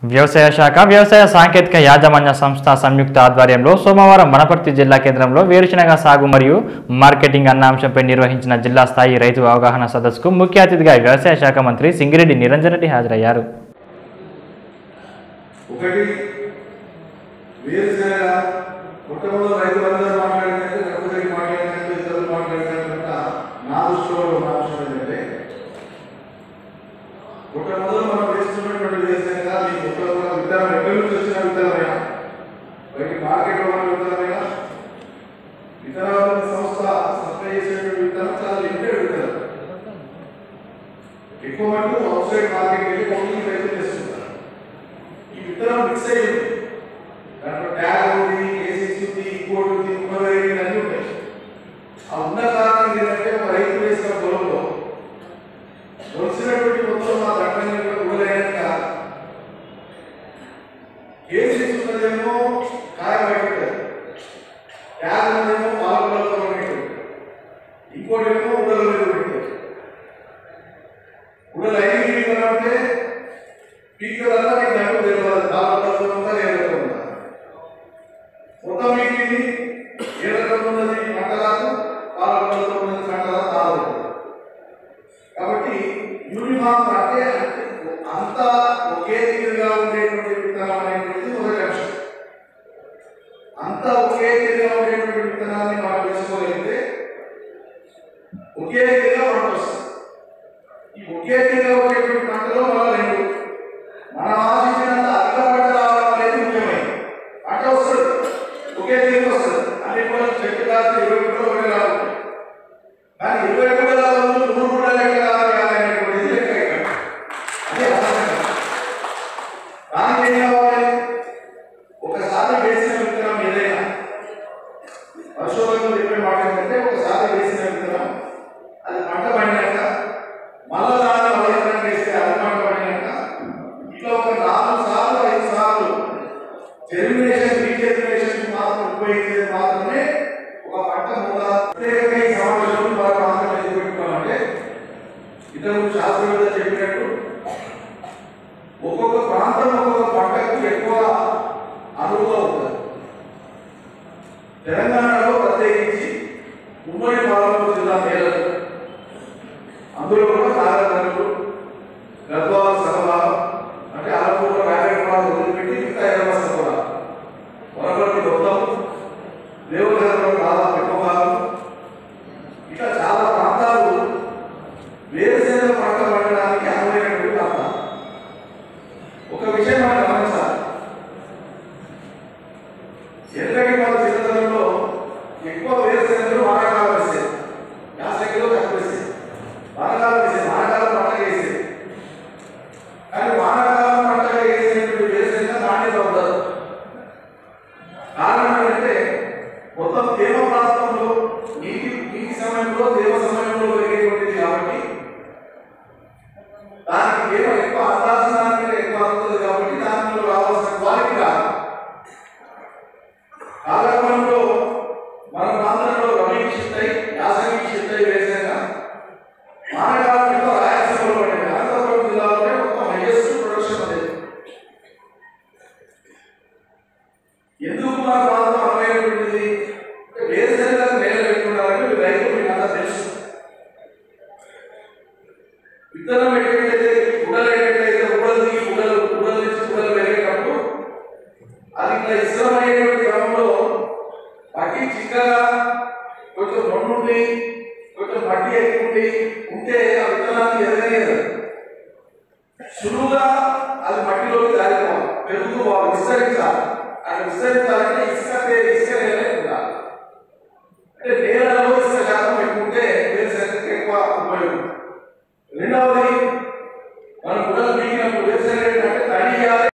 వ్యవసాయ శాఖ వ్యవసాయ సాంకేతిక యాజమాన్య సంస్థ సంయుక్త ఆధ్వర్యంలో సోమవారం వనపర్తి జిల్లా కేంద్రంలో వేరుశనగ సాగు మరియు మార్కెటింగ్ అన్న అంశంపై నిర్వహించిన జిల్లా స్థాయి రైతు అవగాహన సదస్సుకు ముఖ్య అతిథిగా వ్యవసాయ శాఖ మంత్రి సింగిరెడ్డి నిరంజన్ రెడ్డి హాజరయ్యారు. ఎక్కువ మటుకు అవుట్ సైడ్ మార్కెట్ వెళ్ళి ఓన్లీ రైతులు చేస్తుంటారు. ఈ విత్తనం మిక్స్ అయ్యి ఉంది, దాంట్లో ట్యాగ్ ఉంది, ఏసీసీ ఉంది, ఇంకోటి ఉంది, ఇంకోటి అన్నీ ఉంటాయి. ఆ ఉన్న కారణం ఏంటంటే ఒక రైతు వేసిన పొలంలో వచ్చినటువంటి మొత్తం ఆ దండని ఊడలైనాక ఏసీసీ ఉన్నదేమో కాయ బయటది, ట్యాగ్ ఉన్నదేమో పాలకులతో పెట్టారు, ఇంకోటి ఏమో ఉడల మీద పెట్టారు. ఉడలు అంటే పీకలన్నా మీకు దండు తెలియదు, పాలకులతో ఉందా ఏ రకం ఉందా, మొత్తం మీకు ఏ రకం ఉన్నది పంట కాదు, పాలకులతో ఉన్నది పంట కాదు. కాబట్టి యూనిఫామ్ అంటే అంతా ఒకే తీరుగా ఉండేటువంటి విత్తనం అనేటువంటిది మొదటి అంశం. అంతా ఒకే తీరుగా ఉండేటువంటి విత్తనాన్ని మనం వేసుకోగలిగితే ఒకే తీరుగా పంట వస్తుంది. ఈ ఒకే తీరుగా ఉండేటువంటి పంటలో మన రెండు మనం ఆశించినంత అధిక పంట రావడం అనేది ముఖ్యమైనది. పంట వస్తుంది, ఒకే తీరుగా వస్తుంది. అన్ని కూడా చెట్టు కాదు 20 కూడా ఒకే రాదు, కానీ 20 కూడా రాదు 100 కూడా లెక్క కాదు అనేటువంటిది లెక్క ఇక్కడ. అదే దానికి ఏం కావాలి? ఒకసారి వేసిన విత్తనం ఏదైనా పరిశోధకులు చెప్పే మాట ఏంటంటే ఒకసారి వేసిన విత్తనం అది పంట పడినాక మళ్ళా దాన్ని అవసరం వేస్తే అది పంట పడినాక ఇట్లా ఒక 4 సార్లు 5 సార్లు జెర్మినేషన్ రీజెర్మినేషన్ మాత్రం ఉపయోగించేది మాత్రమే ఒక పంట ప్రత్యేకంగా ఈ సమావేశంలో బాగా మాత్రం పెట్టుకోవాలంటే ఇతరులు శాస్త్రవేత్త చెప్పినట్టు ఒక్కొక్క ప్రాంతం ఒక్కొక్క పంటకు ఎక్కువ అనువుగా ఉంటుంది. తెలంగాణలో ప్రత్యేకించి ఉమ్మడి పాలమూరు జిల్లా నేలలు, అందులో కూడా నాగరికతలు గద్వాల సగభాగం అంటే ఆలపూర్లో 50 పొలాలు వదిలిపెట్టి మిగతా 20 పొలాలు, వనపర్తి మొత్తం, దేవగరంలో దాదాపు ఎక్కువ భాగం, ఇట్లా చాలా ప్రాంతాలు వేరుశెనగ పంట పండడానికి అనువైనటువంటి ప్రాంతాలు. ఒక విషయం మనం గమనించాలి, ఎందుకంటే మన చిన్నతనంలో ఎక్కువ వేరుశెనగలు వానాకాలం వేసేది, యాసంగిలో తక్కువ వేసేది, వానకాలం వేసేది, వానకాలం పంటగా వేసేది. కానీ వానకాలం పంటగా వేసేటువంటి వేరుశెనగ నాణ్యత ఉండదు. కారణం ఏంటంటే మొత్తం తేమ ప్రాంతంలో నీటి సమయంలో తేమ సమయంలో పెరిగేటువంటిది కాబట్టి దానికి తేమ ఎక్కువ అందాల్సిన దానికంటే ఎక్కువ అందుతుంది కాబట్టి దానిలో రావాల్సిన క్వాలిటీ రాదు. కాలక్రమంలో మన ప్రాంతంలో రబీకి షిఫ్ట్ అయి యాసంగికి షిఫ్ట్ అయి వేసాక వానకాలంలో రాయలసీమలో పడింది. అనంతపురం జిల్లాలోనే మొత్తం హైయెస్ట్ ప్రొడక్షన్ అనేది. ఎందుకు మన ప్రాంతం అనువైనటువంటిది? వేరుశెనగ నేల పెట్టుకున్నారంటే రైతులు మీకు అంతా తెలుసు. విత్తనం ఎక్కడైతే ఉడలు ఎక్కడైతే ఉడలు దిగి ఉడలు నుంచి ఉడలు పెరిగేటప్పుడు అది ఇట్లా ఇష్టమైనటువంటి క్రమంలో మట్టి చిక్కగా కొంచెం మొండుండి కొంచెం మట్టి ఎక్కుండి ఉంటే ఆ విత్తనాన్ని ఎదగలేదు. సులువుగా అది మట్టిలోకి జారిపోవాలి, పెరుగుతూ వాళ్ళు విస్తరించాలి. అది విస్తరించాలంటే ఇసుక నేల ఉండాలి. అంటే నేల